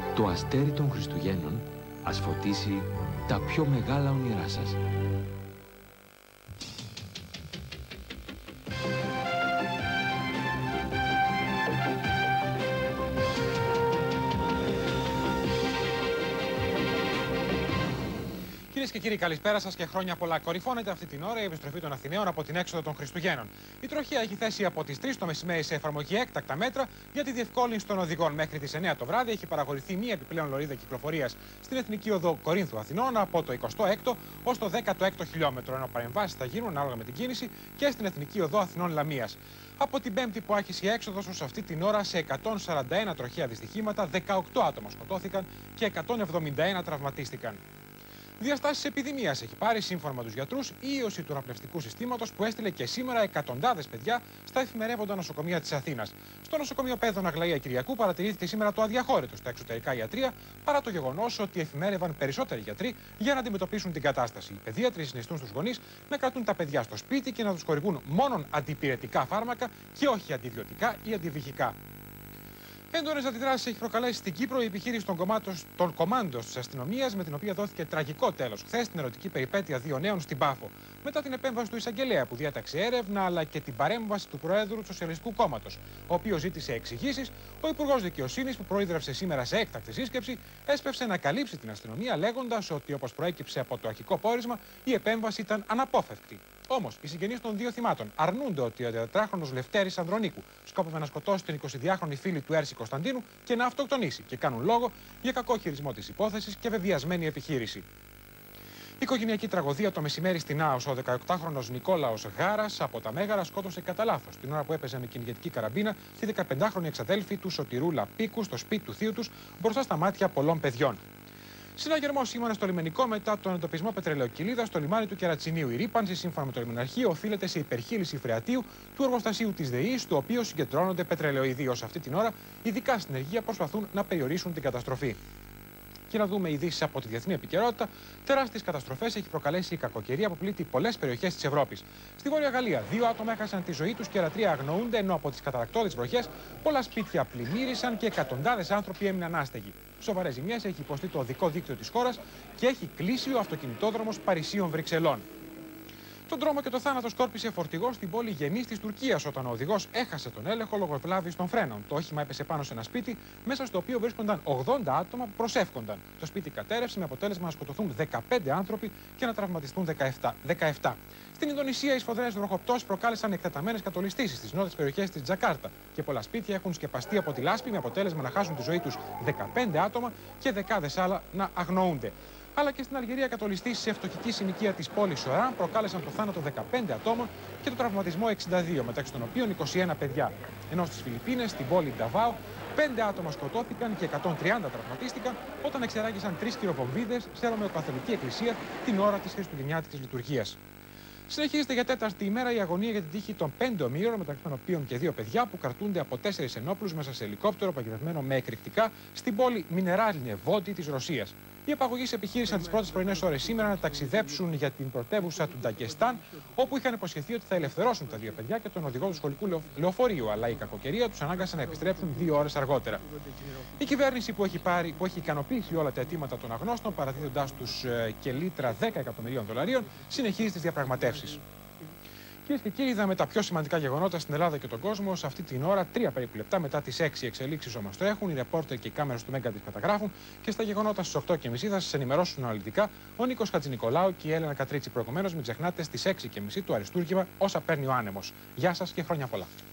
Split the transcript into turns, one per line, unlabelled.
Το αστέρι των Χριστουγέννων ας φωτίσει τα πιο μεγάλα όνειρά σας.
Κυρίες και κύριοι, καλησπέρα σας και χρόνια πολλά. Κορυφώνεται αυτή την ώρα η επιστροφή των Αθηναίων από την έξοδο των Χριστουγέννων. Η τροχία έχει θέσει από τις 3 το μεσημέρι σε εφαρμογή έκτακτα μέτρα για τη διευκόλυνση των οδηγών. Μέχρι τις 9 το βράδυ έχει παραχωρηθεί μία επιπλέον λωρίδα κυκλοφορίας στην Εθνική Οδό Κορίνθου Αθηνών από το 26ο ως το 16ο χιλιόμετρο, ενώ παρεμβάσεις θα γίνουν ανάλογα με την κίνηση και στην Εθνική Οδό Αθηνών Λαμίας. Από την Πέμπτη που άρχισε η έξοδος ως αυτή την ώρα, σε 141 τροχαία δυστυχήματα, 18 άτομα σκοτώθηκαν και 171 τραυματίστηκαν. Διαστάσεις επιδημίας έχει πάρει, σύμφωνα με τους γιατρούς, η ίωση του αναπνευστικού συστήματος που έστειλε και σήμερα εκατοντάδες παιδιά στα εφημερεύοντα νοσοκομεία της Αθήνας. Στο νοσοκομείο Παίδων Αγλαία Κυριακού παρατηρήθηκε σήμερα το αδιαχώρητο στα εξωτερικά ιατρεία, παρά το γεγονός ότι εφημέρευαν περισσότεροι γιατροί για να αντιμετωπίσουν την κατάσταση. Οι παιδίατροι συνιστούν στους γονείς να κρατούν τα παιδιά στο σπίτι και να τους χορηγούν μόνον αντιπυρετικά φάρμακα και όχι αντιβιωτικά ή αντιβυχικά. Έντονες αντιδράσεις έχει προκαλέσει στην Κύπρο η επιχείρηση των κομάντος της αστυνομίας, με την οποία δόθηκε τραγικό τέλος χθες στην ερωτική περιπέτεια 2 νέων στην Πάφο. Μετά την επέμβαση του εισαγγελέα που διέταξε έρευνα, αλλά και την παρέμβαση του Προέδρου του Σοσιαλιστικού Κόμματος, ο οποίος ζήτησε εξηγήσεις, ο Υπουργός Δικαιοσύνης, που προείδρευσε σήμερα σε έκτακτη σύσκεψη, έσπευσε να καλύψει την αστυνομία, λέγοντας ότι, όπως προέκυψε από το αρχικό πόρισμα, η επέμβαση ήταν αναπόφευκτη. Όμως, οι συγγενείς των δύο θυμάτων αρνούνται ότι ο 34χρονος Λευτέρης Ανδρονίκου σκόπευε να σκοτώσει την 22χρονη φίλη του Έρση Κωνσταντίνου και να αυτοκτονήσει, και κάνουν λόγο για κακό χειρισμό της υπόθεσης και βεβαιασμένη επιχείρηση. Οικογενειακή τραγωδία το μεσημέρι στην Άος. Ο 18χρονος Νικόλαος Γάρας από τα Μέγαρα σκότωσε κατά λάθος την ώρα που έπαιζε με κυνηγετική καραμπίνα τη 15χρονη εξαδέλφη του Σωτηρούλα Πίκου στο σπίτι του θείου τους, μπροστά στα μάτια πολλών παιδιών. Συναγερμός σήμερα στο λιμενικό μετά τον εντοπισμό πετρελαιοκυλίδας στο λιμάνι του Κερατσινίου. Η ρύπανση, σύμφωνα με το λιμεναρχείο, οφείλεται σε υπερχείληση φρεατίου του εργοστασίου της ΔΕΗ, στο οποίο συγκεντρώνονται πετρελαιοειδή. Ως αυτή την ώρα, ειδικά στην Αιγαία προσπαθούν να περιορίσουν την καταστροφή. Και να δούμε ειδήσεις από τη διεθνή επικαιρότητα. Τεράστιες καταστροφές έχει προκαλέσει η κακοκαιρία που πλήττει πολλές περιοχές της Ευρώπης. Στη Βόρεια Γαλλία, 2 άτομα έχασαν τη ζωή τους και άλλα 3 αγνοούνται, ενώ από τις καταρρακτώδεις βροχές πολλά σπίτια πλημμύρισαν και εκατοντάδες άνθρωποι έμειναν άστεγοι. Σοβαρές ζημιές έχει υποστεί το οδικό δίκτυο της χώρας και έχει κλείσει ο αυτοκινητόδρομος Παρισίων-Βρυξελών. Τον τρόμο και το θάνατο σκόρπισε φορτηγό στην πόλη Γενής της Τουρκίας, όταν ο οδηγός έχασε τον έλεγχο λόγω ευλάβης των φρένων. Το όχημα έπεσε πάνω σε ένα σπίτι, μέσα στο οποίο βρίσκονταν 80 άτομα που προσεύχονταν. Το σπίτι κατέρευσε με αποτέλεσμα να σκοτωθούν 15 άνθρωποι και να τραυματιστούν 17. Στην Ινδονησία, οι σφοδρές βροχοπτώσεις προκάλεσαν εκτεταμένες κατολιστήσεις στις νότιες περιοχές της Τζακάρτα και πολλά σπίτια έχουν σκεπαστεί από τη λάσπη, με αποτέλεσμα να χάσουν τη ζωή τους 15 άτομα και δεκάδες άλλα να αγνοούνται. Αλλά και στην Αλγερία, κατολιστήσεις σε φτωχική συνοικία της πόλης Σοράν προκάλεσαν το θάνατο 15 ατόμων και το τραυματισμό 62, μεταξύ των οποίων 21 παιδιά. Ενώ στις Φιλιππίνες, στην πόλη Νταβάο, 5 άτομα σκοτώθηκαν και 130 τραυματίστηκαν όταν εξεράγησαν 3 κυροβομβίδες σε Ρωμαιοκαθολική εκκλησία την ώρα της χριστουγεννιάτικης λειτουργίας. Συνεχίζεται για 4η ημέρα η αγωνία για την τύχη των 5 ομήρων, μεταξύ των οποίων και 2 παιδιά που κρατούνται από 4 ενόπλους μέσα σε ελικόπτερο παγιδευμένο με εκρηκτικά στην πόλη Μινεράλινε Βόντι της Ρωσίας. Οι απαγωγείς επιχείρησαν τις πρώτες πρωινές ώρες σήμερα να ταξιδέψουν για την πρωτεύουσα του Νταγκεστάν, όπου είχαν υποσχεθεί ότι θα ελευθερώσουν τα 2 παιδιά και τον οδηγό του σχολικού λεωφορείου, αλλά η κακοκαιρία τους ανάγκασε να επιστρέψουν 2 ώρες αργότερα. Η κυβέρνηση που έχει ικανοποιήσει όλα τα αιτήματα των αγνώστων, παραδίδοντάς τους και λίτρα 10 εκατομμυρίων δολαρίων, συνεχίζει τις διαπραγματεύσεις. Κυρίες και κύριοι, είδαμε τα πιο σημαντικά γεγονότα στην Ελλάδα και τον κόσμο σε αυτή την ώρα, 3 περίπου λεπτά μετά τις 6 εξελίξεις όμως το έχουν. Οι ρεπόρτερ και οι κάμερες του Μέγκα τις καταγράφουν και στα γεγονότα στις 8.30 θα σας ενημερώσουν αναλυτικά ο Νίκος Χατζηνικολάου και η Έλενα Κατρίτσι. Προηγουμένως, μην ξεχνάτε στις 6.30 το αριστούργημα Όσα παίρνει ο άνεμος. Γεια σας και χρόνια πολλά.